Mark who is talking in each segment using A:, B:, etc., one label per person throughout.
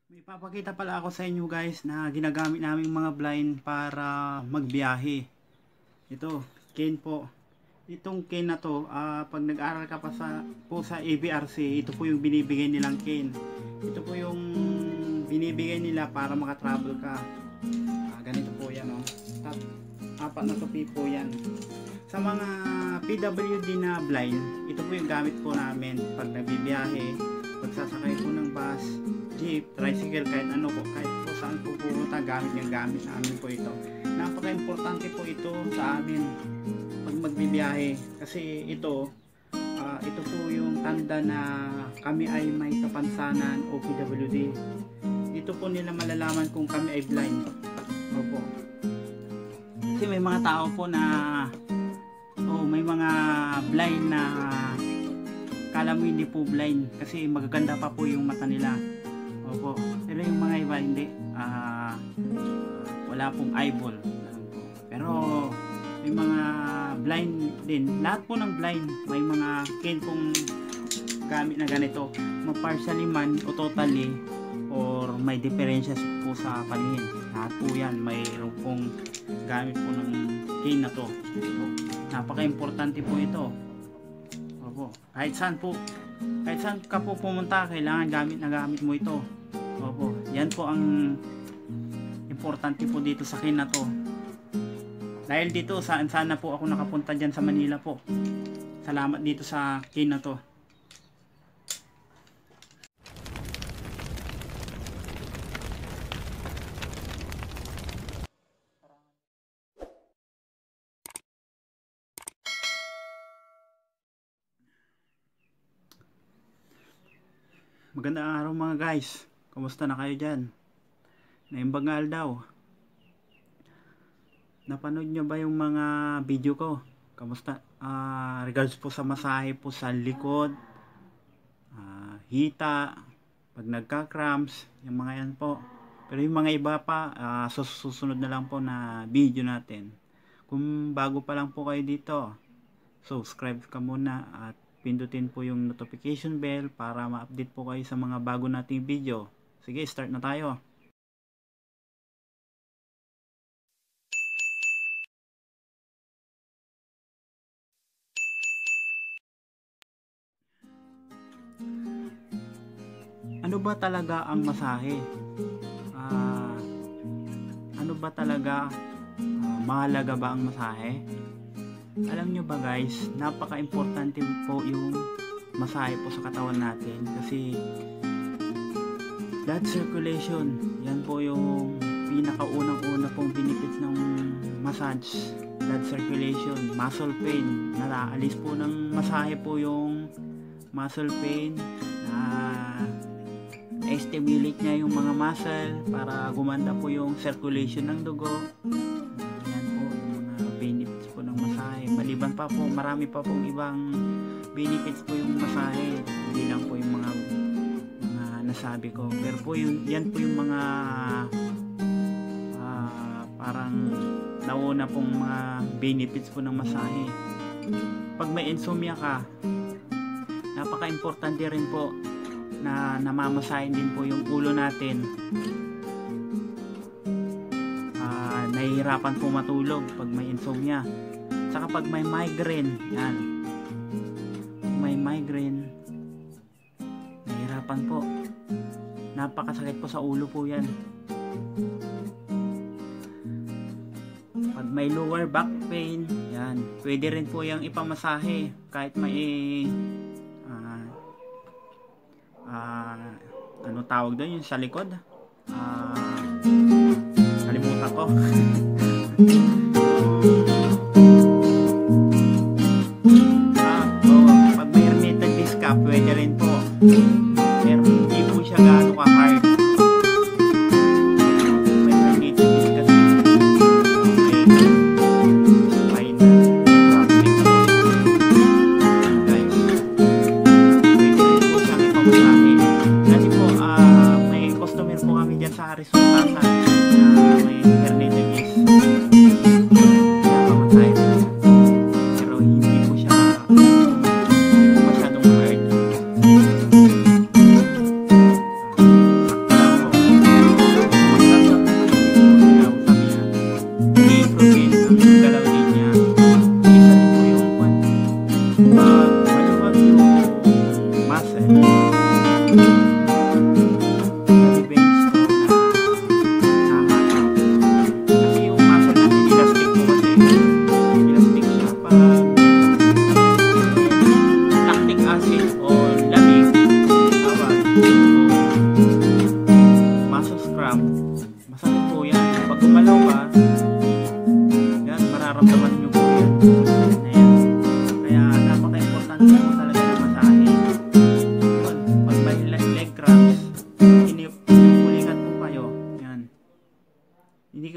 A: May papakita pala ako sa inyo guys na ginagamit namin mga blind para magbiyahe. Ito, cane po. Itong cane na to, pag nag-aral ka pa sa ABRC, ito po yung binibigay nilang cane. Ito po yung binibigay nila para makatravel ka. Ganito po yan, oh. Apat na tupi po yan. Sa mga PWD na blind, ito po yung gamit po namin pag nagbibiyahe, pagsasakay po ng bus, jeep, tricycle, kahit ano po, kahit po saan po pumunta, gamit namin po ito. Napaka-importante po ito sa amin pag magbibiyahe kasi ito po yung tanda na kami ay may kapansanan o PWD. Dito po nila malalaman kung kami ay blind. Opo. Kasi may mga tao po na may mga blind na kala mo hindi po blind kasi magaganda pa po yung mata nila. Opo. Pero yung mga iba hindi. Wala pong eyeball. Pero may mga blind din. Lahat po ng blind may mga cane pong gamit na ganito. Partially man o totally or may diferensya po sa paningin. Lahat po yan. Mayroon pong gamit po ng cane na to. Napaka-importante po ito. Opo. Kahit saan ka po pumunta, kailangan gamit mo ito. Opo. Yan po ang importante po dito sa cane na to. Dahil dito, saan na po ako nakapunta dyan sa Manila po. Salamat dito sa cane na to. Magandang araw mga guys. Kumusta na kayo dyan? Naimbangal daw. Napanood nyo ba yung mga video ko? Kamusta? Regards po sa masahe po sa likod, hita, pag nagka-cramps, yung mga yan po. Pero yung mga iba pa, susunod na lang po na video natin. Kung bago pa lang po kayo dito, subscribe ka muna at pindutin po yung notification bell para ma-update po kayo sa mga bago nating video. Sige, start na tayo. Ano ba talaga ang masahe? Ano ba talaga mahalaga ba ang masahe? Alam nyo ba guys, napaka-importante po yung masahe po sa katawan natin kasi blood circulation, yan po yung pinakaunang-una pong benefits ng massage. Blood circulation, muscle pain, nataalis po ng masahe po yung muscle pain, stimulate niya yung mga muscle para gumanda po yung circulation ng dugo. Yan po yung mga benefits po ng masahe. Maliban pa po, marami pa pong ibang benefits po yung masahe, hindi lang po yung mga nasabi ko. Pero po yan po yung mga parang nauna pong mga benefits po ng masahe. Pag may insomnia ka, napaka-importante rin po na namamasahin din po yung ulo natin. Nahihirapan po matulog pag may insomnia. Saka pag may migraine, yan. Pag may migraine, nahihirapan po. Napakasakit po sa ulo po yan. Pag may lower back pain, yan. Pwede rin po yung ipamasahe kahit may ano tawag doon yung sa likod, kalimutan ko. Pag may herniated disc ka, pwede rin po, pero hindi po siya gaano ka hard. May herniated disc kasi may problem guys, pwede rin po siyang ipamasahe. Kasi po, may customer po kami dyan sa Arizona na may herniated disc. Pinapamasahe na siya. Pero hindi po siya masyadong hard. Sakto lang po.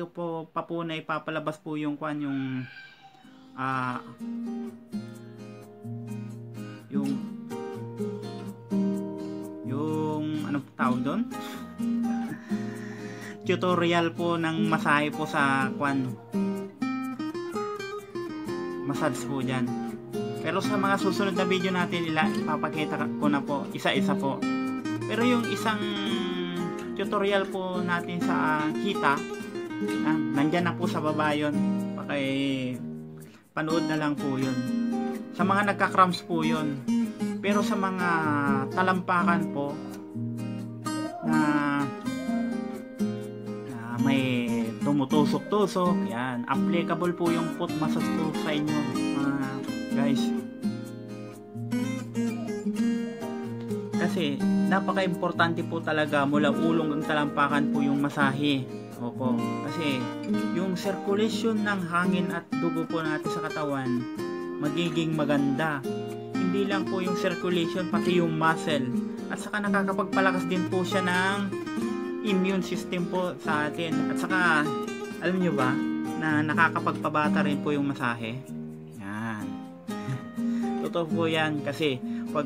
A: ko po pa po na ipapalabas po yung yung anong tawag doon? Tutorial po ng masahe po sa massage po dyan. Pero sa mga susunod na video natin, ipapakita ko na po isa-isa po. Pero yung isang tutorial po natin sa hita, nandyan na po sa baba yun. Panood na lang po yun. Sa mga nagka-cramps po yun. Pero sa mga talampakan po na may tumutusok-tusok, yan, applicable po yung foot massage po sa inyo, guys. Kasi napaka-importante po talaga mula ulong ng talampakan po yung masahe. Opo. Kasi yung circulation ng hangin at dugo po natin sa katawan magiging maganda. Hindi lang po yung circulation, pati yung muscle. At saka nakakapagpalakas din po siya ng immune system po sa atin. At saka, alam nyo ba, na nakakapagpabata rin po yung masahe? Yan. Totoo po yan kasi pag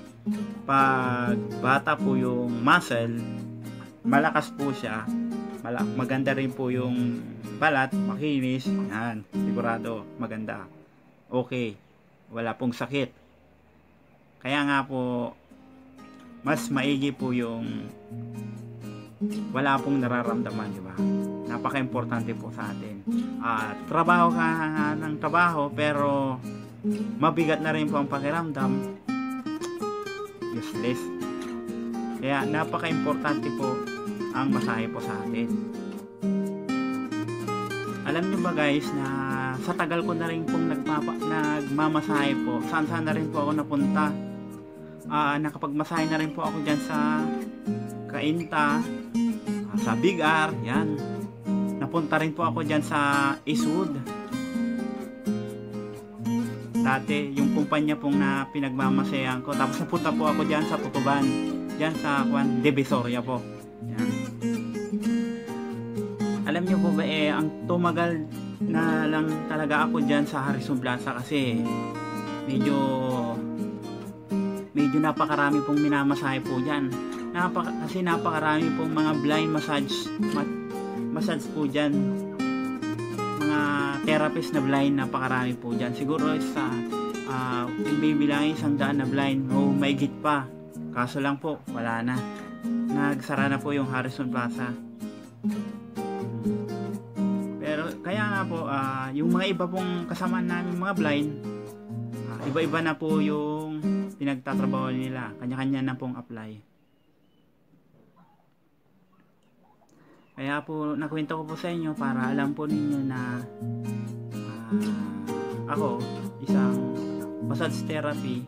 A: bata po yung muscle, malakas po siya, maganda rin po yung balat, makinis, yan, sigurado, maganda. Okay, wala pong sakit. Kaya nga po, mas maigi po yung wala pong nararamdaman, di ba? Napaka-importante po sa atin. Trabaho ka ng trabaho, pero mabigat na rin po ang pakiramdam, useless. Kaya napaka-importante po ang masahe po sa atin. Alam nyo ba guys na sa tagal ko na rin pong nagmamasahe po, saan na rin po ako napunta. Nakapagmasahe na rin po ako dyan sa Cainta, sa Big R, yan. Napunta rin po ako dyan sa Eastwood. Dati, yung kumpanya pong na pinagmamasayan ko. Tapos napunta po ako dyan sa Tutuban. Dyan sa Divisoria po. Yan. Alam niyo po ba ang tumagal na lang talaga ako dyan sa Harrison Plaza kasi medyo napakarami pong minamasahe po dyan. Kasi napakarami pong mga blind massage po dyan, mga therapist na blind, napakarami po dyan. Siguro sa kung bibilangin 100 na blind o maigit pa, kaso lang po wala na, nagsara na po yung Harrison Plaza. Pero kaya nga po yung mga iba pong kasama namin mga blind, iba-iba na po yung pinagtatrabaho nila, kanya-kanya na pong apply. Kaya po nakwento ko po sa inyo para alam po ninyo na ako isang massage therapy,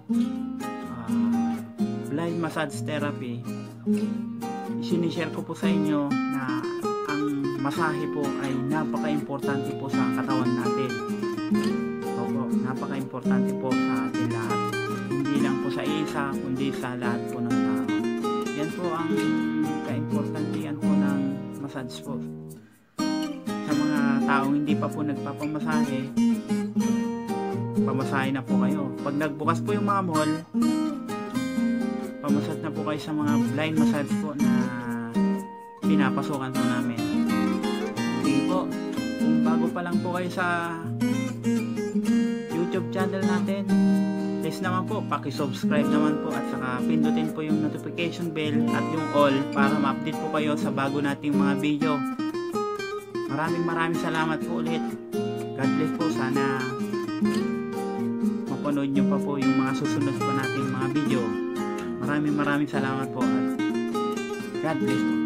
A: blind massage therapy. Sinishare ko po sa inyo na ang masahe po ay napaka-importante po sa katawan natin. Opo, napaka-importante po sa atin lahat. Hindi lang po sa isa, kundi sa lahat po ng tao. Yan po ang ka-importantean po ng massage po. Sa mga taong hindi pa po nagpapamasahe, pamasahe na po kayo. Pag nagbukas po yung mga mall, pamasad na po kayo sa mga blind massage po na pinapasukan po namin. Sige po, kung bago pa lang po kayo sa YouTube channel natin, please naman po, paki-subscribe naman po at saka pindutin po yung notification bell at yung all para ma-update po kayo sa bago nating mga video. Maraming salamat po ulit. God bless po. Sana mapanood nyo pa po yung mga susunod po nating mga video. Maraming salamat po at God bless po.